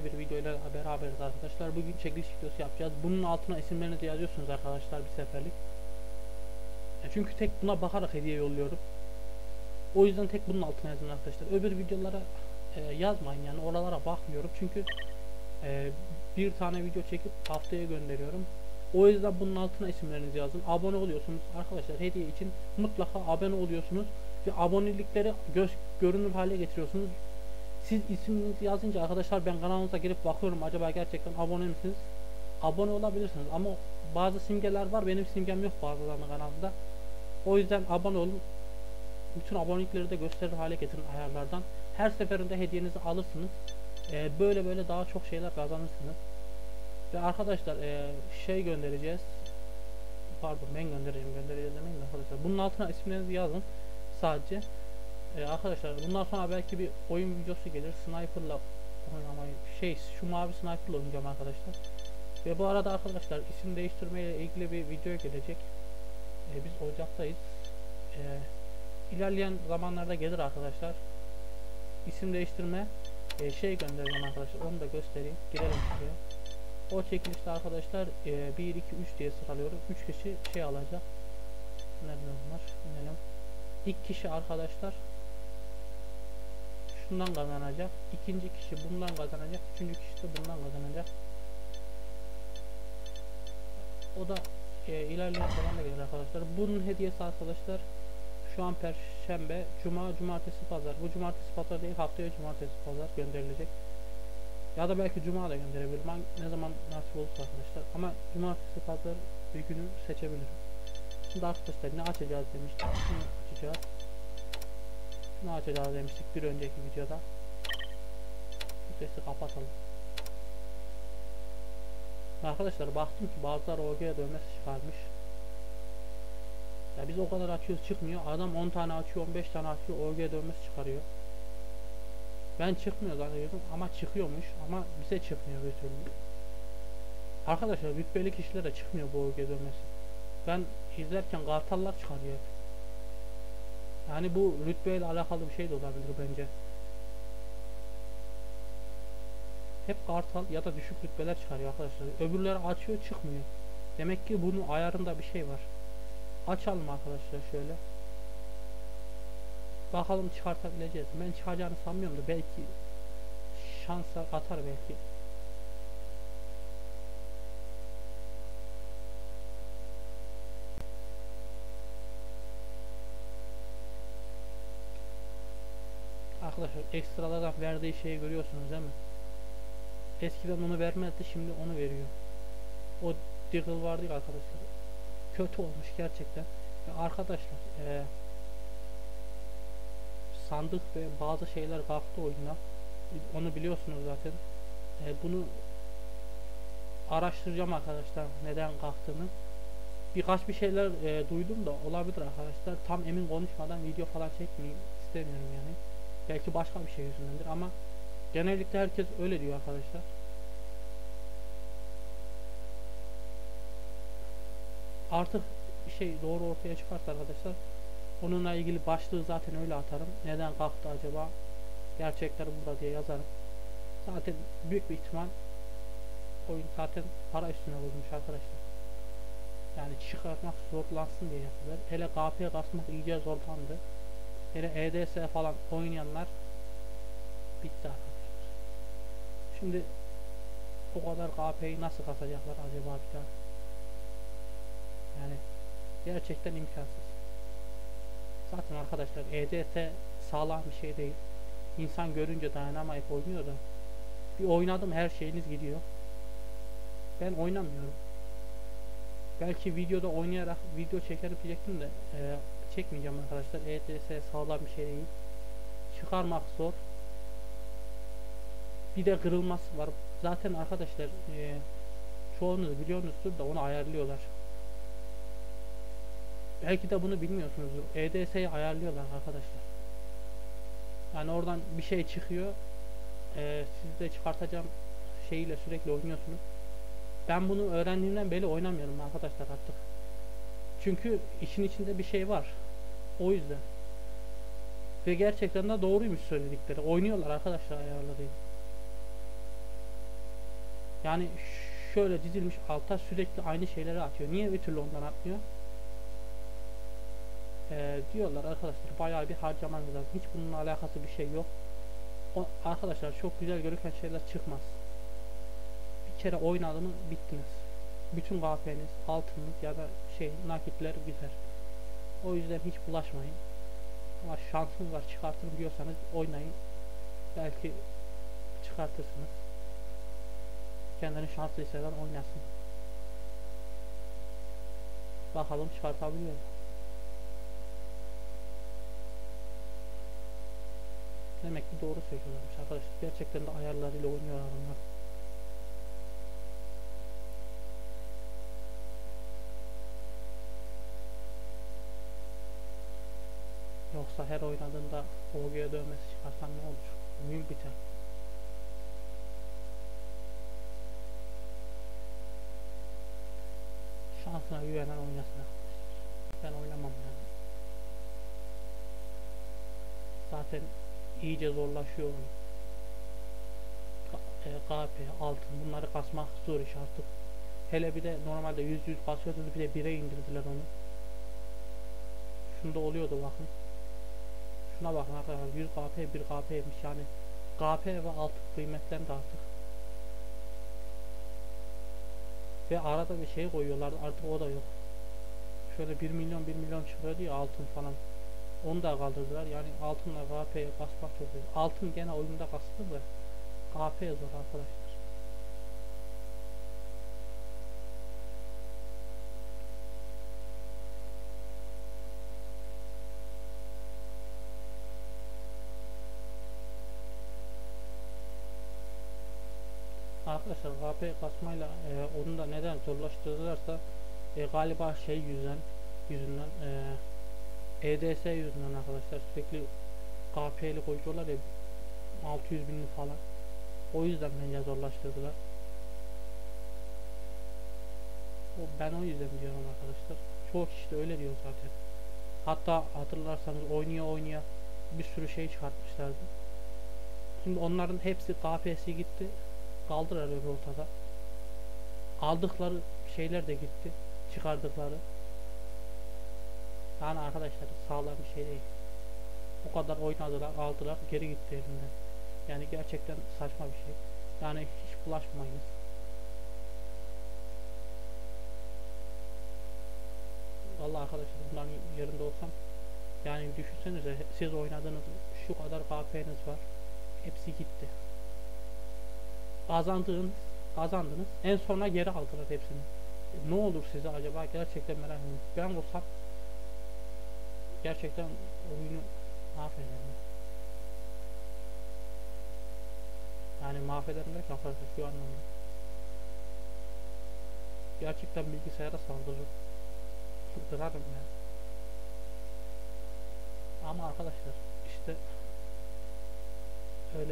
bir video ile beraberiz arkadaşlar. Bugün çekiliş videosu yapacağız. Bunun altına isimlerinizi yazıyorsunuz arkadaşlar bir seferlik. Çünkü tek buna bakarak hediye yolluyorum. O yüzden tek bunun altına yazın arkadaşlar. Öbür videolara yazmayın, yani oralara bakmıyorum. Çünkü bir tane video çekip haftaya gönderiyorum. O yüzden bunun altına isimlerinizi yazın. Abone oluyorsunuz arkadaşlar, hediye için mutlaka abone oluyorsunuz ve abonelikleri görünür hale getiriyorsunuz. Siz isminizi yazınca arkadaşlar ben kanalınıza girip bakıyorum, acaba gerçekten abone misiniz? Abone olabilirsiniz ama bazı simgeler var, benim simgem yok bazılarının kanalında. O yüzden abone olun. Bütün abonelikleri de gösterir hale getirin ayarlardan. Her seferinde hediyenizi alırsınız. Böyle daha çok şeyler kazanırsınız. Ve arkadaşlar şey göndereceğiz. Pardon, ben göndereceğiz demeyin de arkadaşlar. Bunun altına isimlerinizi yazın sadece. Arkadaşlar bundan sonra belki bir oyun videosu gelir. Sniper'la oynamayı, şu mavi sniper'la oynayacağım arkadaşlar. Ve bu arada arkadaşlar isim değiştirme ile ilgili bir video gelecek. Biz Ocak'tayız. İlerleyen zamanlarda gelir arkadaşlar. İsim değiştirme şey göndereceğim arkadaşlar. Onu da göstereyim. Girelim şuraya. O çekilişte arkadaşlar 1, 2, 3 diye sıralıyorum. 3 kişi şey alacak. Nerede bunlar? İnelim. İlk kişi arkadaşlar şundan kazanacak. İkinci kişi bundan kazanacak. Üçüncü kişi de bundan kazanacak. O da ilerleyen zamanda gelir arkadaşlar. Bunun hediyesi arkadaşlar şu an Perşembe, Cuma, Cumartesi, Pazar. Bu Cumartesi, Pazar değil, haftaya Cumartesi, Pazar gönderilecek. Ya da belki Cuma da gönderebilirim. Ne zaman nasip olursa arkadaşlar. Ama Cumartesi, Pazar bir günü seçebilirim. Şimdi arkadaşlar ne açacağız demiştik. Şunu açacağız. Şunu açacağız demiştik bir önceki videoda. Bu sesi kapatalım. Arkadaşlar baktım ki bazıları OG'ye dövmesi çıkarmış. Ya biz o kadar açıyoruz, çıkmıyor. Adam 10 tane açıyor, 15 tane açıyor, OG dövmesi çıkarıyor. Ben çıkmıyor zannediyordum ama çıkıyormuş, ama bize çıkmıyor bir türlü. Arkadaşlar rütbeli kişilere çıkmıyor bu OG dövmesi. Ben izlerken kartallar çıkarıyor. Yani bu rütbeyle alakalı bir şey de olabilir bence. Hep kartal ya da düşük rütbeler çıkarıyor arkadaşlar. Öbürleri açıyor, çıkmıyor. Demek ki bunun ayarında bir şey var. Açalım arkadaşlar şöyle. Bakalım çıkartabileceğiz. Ben çıkacağını sanmıyorum da belki şansa atar belki. Arkadaşlar ekstralardan verdiği şeyi görüyorsunuz değil mi? Eskiden onu vermezdi, şimdi onu veriyor. O Deagle vardı ya arkadaşlar. Kötü olmuş gerçekten. Ve arkadaşlar sandık ve bazı şeyler kalktı oyuna. Onu biliyorsunuz zaten. Bunu araştıracağım arkadaşlar, neden kalktığını. Birkaç bir şeyler duydum da olabilir arkadaşlar. Tam emin konuşmadan video falan çekmeyi istemiyorum yani. Belki başka bir şey yüzündendir ama genellikle herkes öyle diyor arkadaşlar. Artık bir şey doğru ortaya çıkarsa arkadaşlar, onunla ilgili başlığı zaten öyle atarım. Neden kalktı acaba? Gerçekler burada diye yazarım. Zaten büyük bir ihtimal oyun zaten para üstüne vurmuş arkadaşlar. Yani çıkartmak zorlansın diye yaptılar. Hele KP kasmak iyice zorlandı. Hele EDS falan oynayanlar bitti arkadaşlar. Şimdi o kadar KP'yi nasıl kasacaklar acaba bir daha? Yani gerçekten imkansız. Zaten arkadaşlar EDS sağlam bir şey değil. İnsan görünce dayanamayıp oynuyor da. Bir oynadım, her şeyiniz gidiyor. Ben oynamıyorum. Belki videoda oynayarak video çekerim diyecektim de çekmeyeceğim arkadaşlar. EDS sağlam bir şey değil. Çıkarmak zor. Bir de kırılması var. Zaten arkadaşlar çoğunuz biliyorsunuzdur da onu ayarlıyorlar. Belki de bunu bilmiyorsunuzdur. EDS'yi ayarlıyorlar arkadaşlar. Yani oradan bir şey çıkıyor. Siz de çıkartacağım şeyiyle sürekli oynuyorsunuz. Ben bunu öğrendiğimden beri oynamıyorum arkadaşlar artık. Çünkü işin içinde bir şey var. O yüzden. Ve gerçekten de doğruymuş söyledikleri. Oynuyorlar arkadaşlar ayarlarıyla. Yani şöyle dizilmiş alta sürekli aynı şeyleri atıyor. Niye bir türlü ondan atmıyor? Diyorlar arkadaşlar bayağı bir harcamanız lazım. Hiç bununla alakası bir şey yok. Arkadaşlar çok güzel görürken şeyler çıkmaz. Bir kere oynadı mı bittiniz. Bütün KP'niz, altınız ya da nakitler gider. O yüzden hiç bulaşmayın. Ama şansınız var çıkartırım diyorsanız oynayın. Belki çıkartırsınız. Kendini şanslı hisseden oynasın. Bakalım çıkartabiliyor mu? Demek ki doğru söylüyorlarmış arkadaşlar. Gerçekten de ayarlarıyla oynuyor adamlar. Yoksa her oynadığında OG'ye dövmesi çıkarsan ne olur? Oyun biter. Şansına güvenen oynasın arkadaşlar. Ben oynamam yani. Zaten iyice zorlaşıyor oyun. KP, altın bunları kasmak zor iş artık. Hele bir de normalde 100 basıyordunuz bir de 1'e indirdiler onu. Şunda oluyordu bakın. Şuna bakın arkadaşlar 100 KP 1 KP'ymiş yani. KP ve altın kıymetlendi artık. Ve arada bir şey koyuyorlar artık o da yok. Şöyle 1 milyon 1 milyon çıkıyordu ya altın falan. Onu da kaldırdılar yani altınla KP'ye kasmak çok zor. Altın gene oyunda kastı da KP zor arkadaşlar. Arkadaşlar KP kasmayla onu da neden zorlaştırdılarsa galiba yüzünden EDS yüzünden arkadaşlar sürekli KP'li koyuyorlar ya 600 binli falan. O yüzden bence zorlaştırdılar. Ben o yüzden diyorum arkadaşlar. Çoğu kişi de öyle diyor zaten. Hatta hatırlarsanız oynaya bir sürü şey çıkartmışlardı. Şimdi onların hepsi KP'si gitti. Kaldılar öyle ortada. Aldıkları şeyler de gitti. Çıkardıkları. Yani arkadaşlar sağlam bir şey değil. O kadar oynadılar, aldılar, geri gitti elinden. Yani gerçekten saçma bir şey. Yani hiç bulaşmayınız. Vallahi arkadaşlar bunların yerinde olsam yani düşünsenize siz oynadığınız şu kadar KP'niz var. Hepsi gitti. Kazandınız. En sona geri aldılar hepsini. Ne olur size acaba? Gerçekten merak ediyorum. Ben olsam gerçekten oyunu mahvederim. Yani mahvederim derken arkadaşlar şu anlamda. Gerçekten bilgisayara saldırırım. Kırarım yani. Ama arkadaşlar işte öyle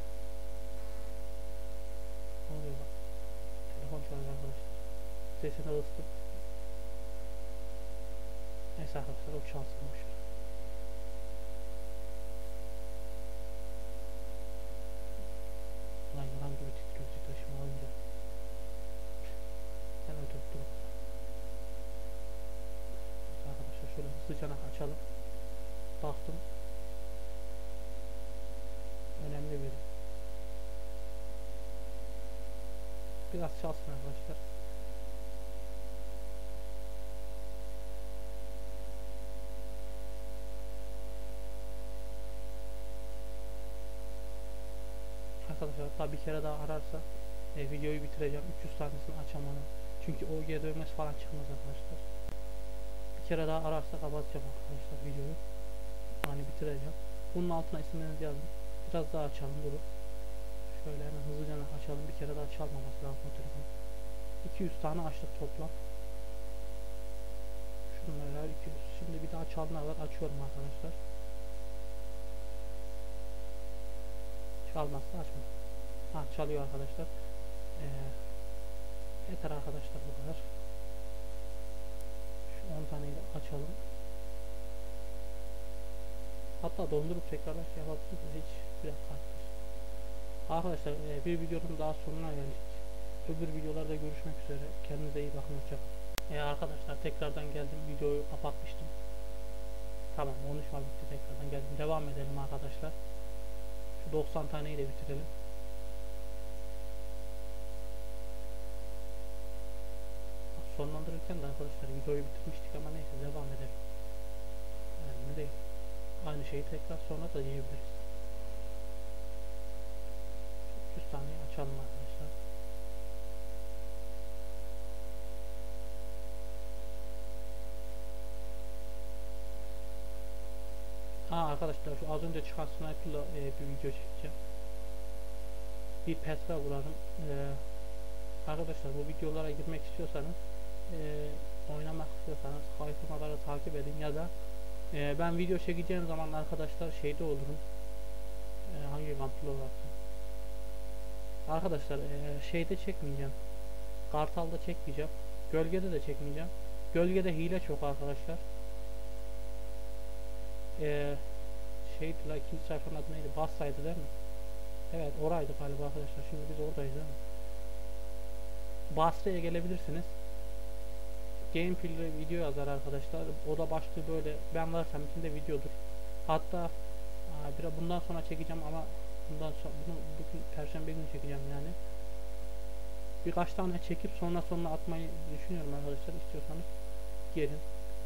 ne oluyor bak. Telefon çalıyor arkadaşlar. Sesini ısıtıp neyse arkadaşlar o çalsın boşver. Lan yılan gibi titriyor titreşimi alınca. Ben öldürüp durum. Arkadaşlar şöyle hızlıca açalım. Baktım. Önemli biri. Biraz çalsın arkadaşlar. Arkadaşlar hatta bir kere daha ararsa videoyu bitireceğim. 300 tanesini açamadım. Çünkü OG dövmesi falan çıkmaz arkadaşlar. Bir kere daha ararsa kapatacağım arkadaşlar videoyu. Yani bitireceğim. Bunun altına isimlerinizi yazın. Biraz daha açalım bunu. Şöyle hemen hızlıca açalım. Bir kere daha çalmaması lazım o telefonu. 200 tane açtık toplam. Şunlar 200. Şimdi bir daha çalma var. Açıyorum arkadaşlar. Çalmazsa açma. Ha çalıyor arkadaşlar. Yeter arkadaşlar bu kadar. Şu 10 taneyi de açalım. Hatta dondurup tekrardan şey yapabilirsiniz. Hiç bir dakika. Arkadaşlar bir videonun daha sonuna geldik. Öbür videolarda görüşmek üzere. Kendinize iyi bakın. Hoşçakalın. Arkadaşlar tekrardan geldim. Videoyu kapatmıştım. Tamam, konuşma bitti, tekrardan geldim. Devam edelim arkadaşlar. Şu 90 taneyi de bitirelim. Sonlandırırken de arkadaşlar videoyu bitirmiştik ama neyse devam edelim. Önemli değil. Aynı şeyi tekrar sonra da diyebiliriz. 300 taneyi açalım arkadaşlar. Arkadaşlar şu az önce çıkan sniper'la bir video çekeceğim. Bir petra vurarım. Arkadaşlar bu videolara girmek istiyorsanız, oynamak istiyorsanız sayfaları takip edin ya da ben video çekeceğim zaman arkadaşlar şeyde olurum. Hangi kamplı olarak? Arkadaşlar şeyde çekmeyeceğim. Kartal'da çekmeyeceğim. Gölgede de çekmeyeceğim. Gölgede hile çok arkadaşlar. Şeydi la, ikinci sayfanın adı neydi? Bassaydı değil mi? Evet, oraydı galiba arkadaşlar. Şimdi biz oradayız değil mi? Basra'ya gelebilirsiniz. Gameplay'li video yazar arkadaşlar. O da başlığı böyle, ben varsam içinde videodur. Hatta bundan sonra çekeceğim ama bunu bugün Perşembe günü çekeceğim yani. Birkaç tane çekip sonra atmayı düşünüyorum arkadaşlar. İstiyorsanız gelin.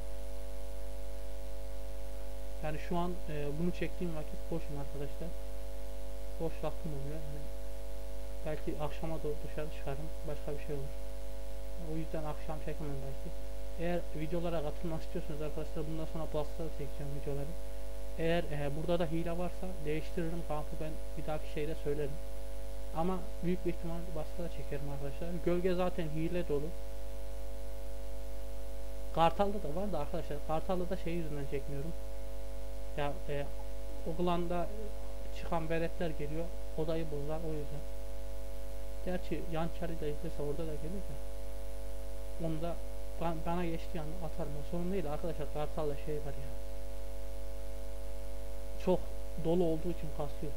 Yani şu an bunu çektiğim vakit boşum arkadaşlar. Boş vaktim oluyor. Yani belki akşama doğru dışarı çıkarım. Başka bir şey olur. O yüzden akşam çekemem belki. Eğer videolara katılmak istiyorsanız arkadaşlar, bundan sonra Plus'ta çekeceğim videoları. Eğer burada da hile varsa değiştiririm kampı, ben bir dahaki şeyde söylerim. Ama büyük bir ihtimal Plus'ta da çekerim arkadaşlar. Gölge zaten hile dolu. Kartal'da da var da arkadaşlar, Kartal'da da şey yüzünden çekmiyorum. Ya Oğlan'da çıkan veletler geliyor, odayı bozar, o yüzden. Gerçi yan çarı da izlese orada da gelir de. Onu da bana geçtiği anda atarım. O sorun değil arkadaşlar. Kartal'da şey var ya. Çok dolu olduğu için kasıyor.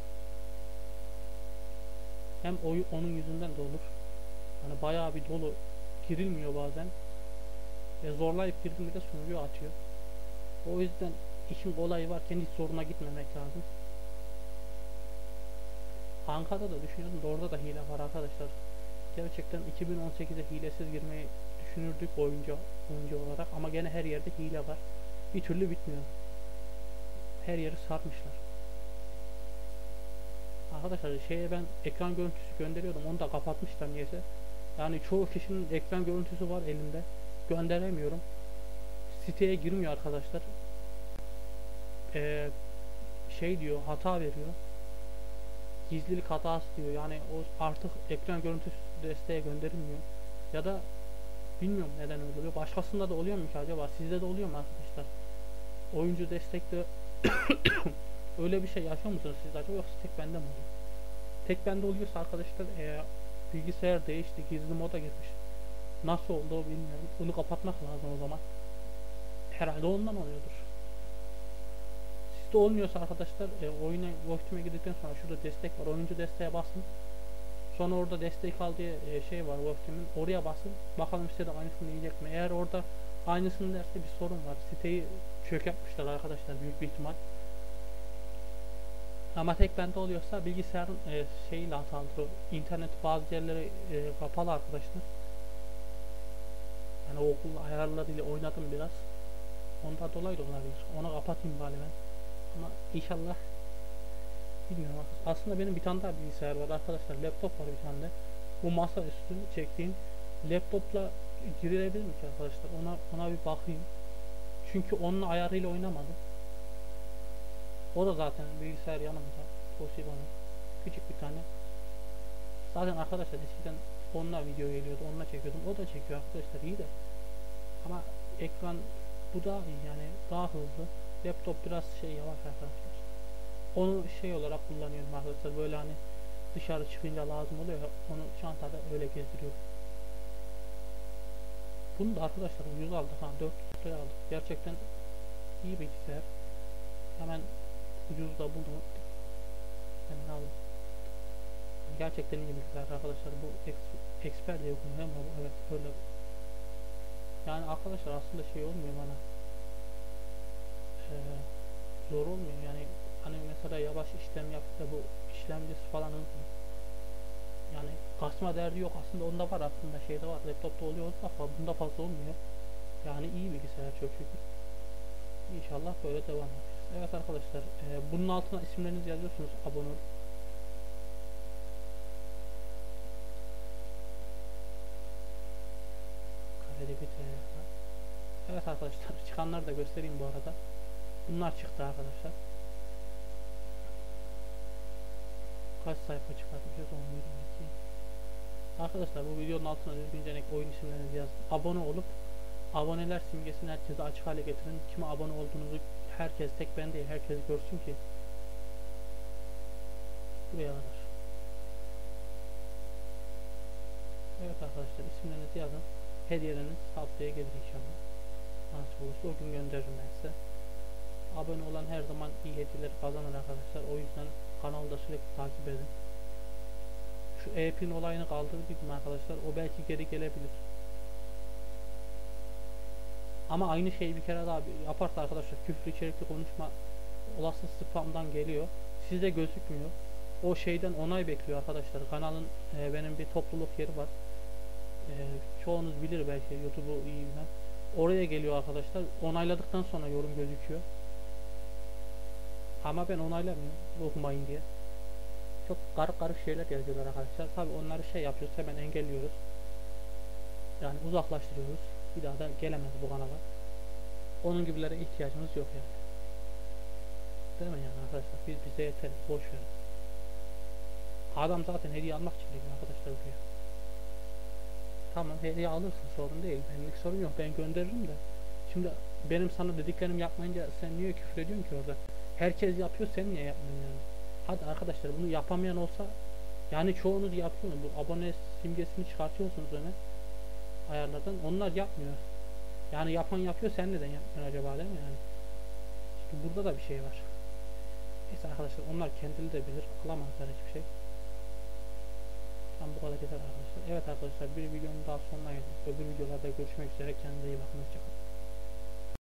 Hem onun yüzünden de olur. Yani bayağı bir dolu, girilmiyor bazen. Zorlayıp girdiğimde de sunucu atıyor. O yüzden işin kolayı varken hiç zoruna gitmemek lazım. Ankara'da da düşünüyordum da orada da hile var arkadaşlar. Gerçekten 2018'e hilesiz girmeyi düşünürdük oyuncu olarak ama gene her yerde hile var. Bir türlü bitmiyor. Her yeri sarmışlar. Arkadaşlar ben ekran görüntüsü gönderiyordum, onu da kapatmışlar niyeyse. Yani çoğu kişinin ekran görüntüsü var elimde. Gönderemiyorum. Siteye girmiyor arkadaşlar. Diyor, hata veriyor. Gizlilik hatası diyor. Yani o artık ekran görüntüsü desteğe gönderilmiyor. Ya da bilmiyorum neden öyle oluyor. Başkasında da oluyor mu ki acaba? Sizde de oluyor mu arkadaşlar? Oyuncu destekte öyle bir şey yaşıyor musunuz siz acaba, yoksa tek bende mi oluyor? Tek bende oluyorsa arkadaşlar bilgisayar değişti, gizli moda girmiş. Nasıl oldu bilmiyorum. Onu kapatmak lazım o zaman. Herhalde ondan oluyordur. Sizde olmuyorsa arkadaşlar oyuna Wolfteam'e girdikten sonra şurada destek var. Oyuncu desteğe basın. Sonra orada destek al diye şey var Wolfteam'in. Oraya basın. Bakalım size de aynısını diyecek mi? Eğer orada aynısını derse bir sorun var. Siteyi çökertmişler arkadaşlar büyük bir ihtimal. Ama tek bende oluyorsa bilgisayarın şeyiyle hatalıdır o. İnternet bazı yerleri kapalı arkadaşlar. Yani okul ayarlarıyla oynadım biraz. Ondan dolayı da olabilir. Onu kapatayım bari ben. Ama inşallah, bilmiyorum arkadaşlar. Aslında benim bir tane daha bilgisayar var arkadaşlar. Laptop var bir tane de. Bu masa üstü çektiğim laptopla girilebilir mi ki arkadaşlar? Ona bir bakayım. Çünkü onun ayarıyla oynamadım. O da zaten bilgisayar yanımda. Toshiba'nın. Küçük bir tane. Zaten arkadaşlar eskiden onunla video geliyordu. Onunla çekiyordum. O da çekiyor arkadaşlar, iyi de. Ama ekran bu daha iyi yani. Daha hızlı. Laptop biraz yavaş arkadaşlar. Onu olarak kullanıyorum arkadaşlar. Böyle hani dışarı çıkınca lazım oluyor ya. Onu çantada öyle gezdiriyorum. Bunu da arkadaşlar ucuz aldık. 400 liraya aldık. Gerçekten iyi bilgisayar. Hemen ucuz da buldum. Hemen aldım. Yani gerçekten iyi bilgisayar arkadaşlar. Bu expert diye okunuyor değil mi? Evet öyle. Yani arkadaşlar aslında şey olmuyor bana. Ee, Zor olmuyor yani. Hani mesela yavaş işlem yapıp da bu işlemcisi falan hızlı. Yani kasma derdi yok aslında, onda var, aslında şeyde var, laptopta oluyor ama bunda fazla olmuyor. Yani iyi bilgisayar çok şükür. İnşallah böyle devam ederiz. Evet arkadaşlar, bunun altına isimlerinizi yazıyorsunuz, abone ol. Karede bir Evet arkadaşlar, çıkanları da göstereyim bu arada. Bunlar çıktı arkadaşlar. Kaç sayfa çıkartmışız? 10, 22. Arkadaşlar bu videonun altına düzgünce oyun isimlerinizi yazın. Abone olup aboneler simgesini herkese açık hale getirin. Kime abone olduğunuzu herkes, tek ben değil, herkes görsün ki. Buraya kadar. Evet arkadaşlar, isimlerinizi yazın. Hediyeleriniz haftaya gelir inşallah. Nasip olursa o gün gönderirim ben size. Abone olan her zaman iyi hediyeler kazanır arkadaşlar. O yüzden kanalda sürekli takip edin. Şu e-pin olayını kaldırdım arkadaşlar. O belki geri gelebilir. Ama aynı şeyi bir kere daha yaparsa arkadaşlar, küfür içerikli konuşma olası spamdan geliyor. Sizde gözükmüyor. O şeyden onay bekliyor arkadaşlar. Kanalın benim bir topluluk yeri var. Çoğunuz bilir belki, YouTube'u iyi bilen. Oraya geliyor arkadaşlar. Onayladıktan sonra yorum gözüküyor. Ama ben onaylamıyorum, okumayın diye. Çok garip garip şeyler yazıyorlar arkadaşlar. Tabi onları şey yapıyoruz, hemen engelliyoruz. Yani uzaklaştırıyoruz. Bir daha da gelemez bu kanala. Onun gibilere ihtiyacımız yok yani. Değil mi yani arkadaşlar? Biz bize yeteriz. Boş verin. Adam zaten hediye almak için geliyor arkadaşlar buraya. Tamam, hediye alırsın, sorun değil. Benlik sorun yok. Ben gönderirim de. Şimdi benim sana dediklerim yapmayınca sen niye küfür ediyorsun ki orada? Herkes yapıyor, sen niye yapmıyorsun yani? Hadi arkadaşlar, bunu yapamayan olsa, yani çoğunuz yapıyor. Bu abone simgesini çıkartıyorsunuz öne ayarlardan. Onlar yapmıyor. Yani yapan yapıyor, sen neden yapmıyorsun acaba, değil mi yani? İşte burada da bir şey var. Neyse arkadaşlar, onlar kendileri de bilir. Alamazlar hiçbir şey. Tam bu kadar yeter arkadaşlar. Evet arkadaşlar, bir videonun daha sonuna geldik. Öbür videolarda görüşmek üzere. Kendinize iyi bakın. Hoşçakalın.